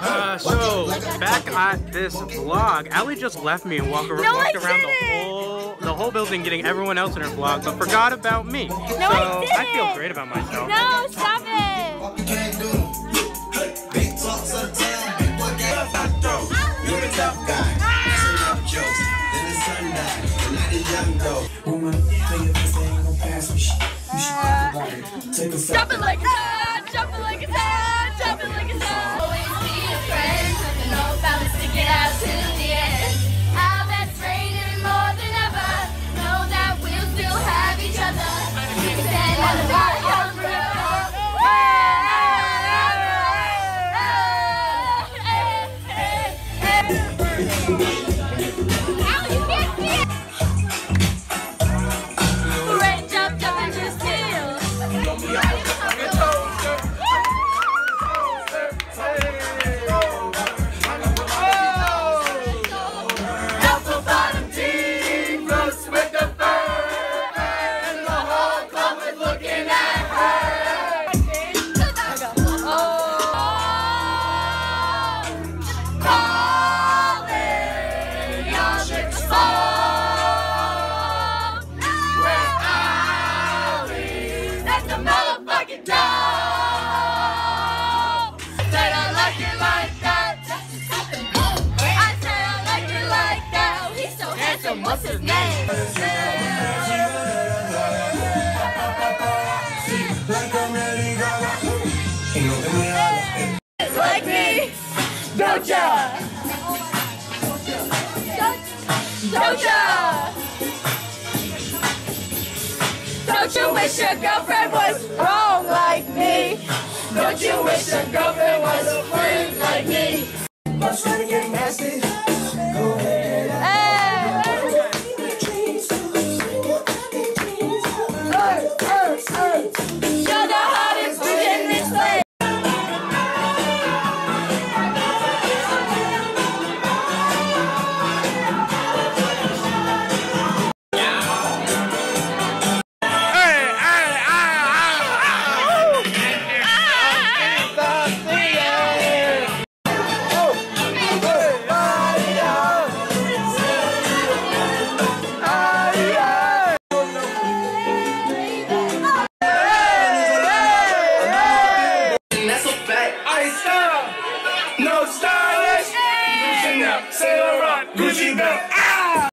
So back at this vlog, Allie just left me and walked around the whole building getting everyone else in her vlog, but forgot about me. No, so I feel great about myself. No, stop it! Jump it like a sad, jump it like a sad, jump it like a sad. Always be a friend, no about stick it out to the end. Our best friend even more than ever. Know that we'll still have each other. Stand on the bar, young what's his name? Like me, don't ya? Don't ya? Don't you wish your girlfriend was wrong like me? Don't you wish your girlfriend was free like me? Let's try to get nasty.